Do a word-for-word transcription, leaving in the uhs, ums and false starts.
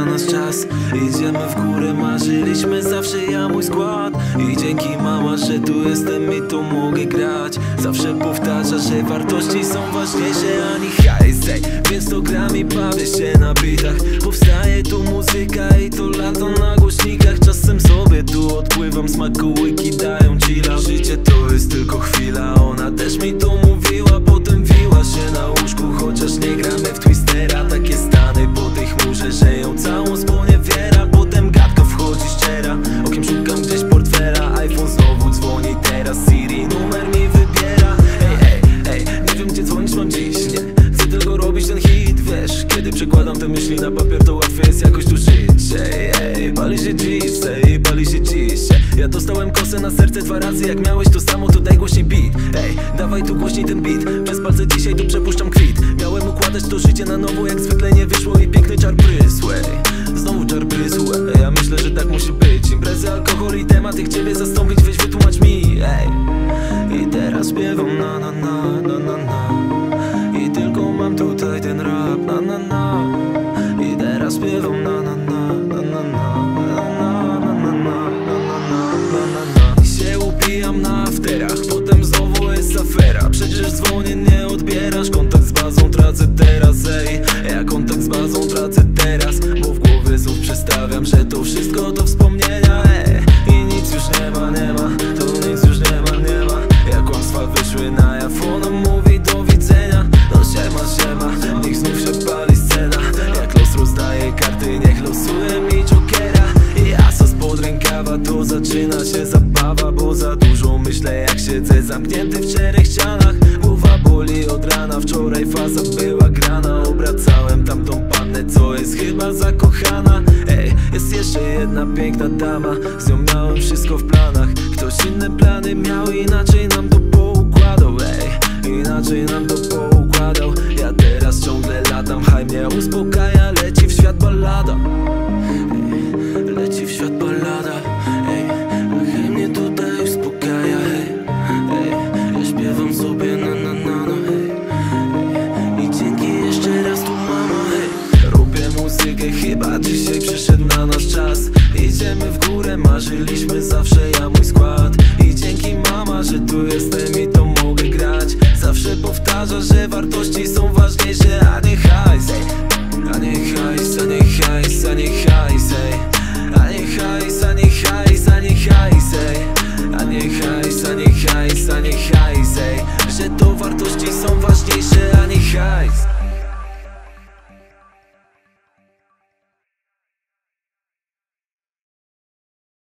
na nas czas. Idziemy w górę, marzyliśmy zawsze ja, mój skład. I dzięki mama, że tu jestem i tu mogę grać. Zawsze powtarza, że wartości są ważniejsze ani hajs, ej. Więc to gram i bawię się na bitach. Powstaje tu muzyka i to lato na głośnikach. Czasem sobie tu odpływam, smakołyki dają chilla. Życie to jest tylko chwila, ona też mi to mówiła. Potem wiła się na łóżku, chociaż nie gramy w Twistera. Takie stany po tej chmurze, że ją całą sponiewiera. Potem gadka wchodzi szczera, okiem szukam gdzieś portfela. iPhone znowu dzwoni teraz, Siri numer mi wybiera. Ej, ej, ej, nie wiem gdzie dzwonić mam dziś, nie. Chcę tylko robić ten hit, wiesz. Kiedy przekładam te myśli na papier, to łatwiej jest jakoś tu żyć. Ej, ej, pali się dziś, ej, pali się dziś. Ja dostałem kosę na serce dwa razy, jak miałeś to samo, to daj głośniej beat. Ej, dawaj tu głośniej ten beat, przez palce dzisiaj tu przepuszczam kwit. Miałem układać to życie na nowo, jak zwykle nie wyszło i piękny czar prysł. Ej, znowu czar prysł, ej, ja myślę, że tak musi być. Imprezy, alkohol i tematy, ciebie zastąpić, weź wytłumacz mi, ej. I teraz śpiewam na na na na na na. I tylko mam tutaj ten rap, na na na. I teraz śpiewam na na na na na na. I się upijam na afterach, potem znowu jest afera. Przecież dzwonię, nie odbierasz, kontakt z bazą tracę teraz, ej. Ja kontakt z bazą tracę teraz, bo w głowie znów przestawiam, że to wszystko to wspomnienia, ej. I nic już nie ma, nie ma, to nic już nie ma, nie ma. Jak kłamstwa wyszły na jaw, ona mówi do widzenia. No siema, siema, niech znów się pali scena. Jak los rozdaje karty, niech losuje mi jokera. I asa spod rękawa, to zaczyna się zabawa. Bo za dużo myślę, jak siedzę zamknięty w czterech ścianach. Głowa boli od rana, wczoraj faza była grana. Obracałem tamtą pannę, co jest chyba zakochana. Ej, jest jeszcze jedna piękna dama, z nią miałem wszystko w planach. Ktoś inne plany miał, inaczej nam to poukładał, ej. Inaczej nam to poukładał. Ja teraz ciągle latam, haj mnie uspokaja. Leci w świat ballada, ej. Leci w świat ballada, ej. Hej mnie tutaj uspokaja, hej, ej. Ja śpiewam sobie na na na na, hej, ej. I dzięki jeszcze raz tu mama, hej. Robię muzykę, chyba dzisiaj przyszedł na nasz czas. Idziemy w górę, marzyliśmy zawsze ja, mój skład. I dzięki mama, że tu jestem i to mogę grać. Zawsze powtarza, że wartości są ważniejsze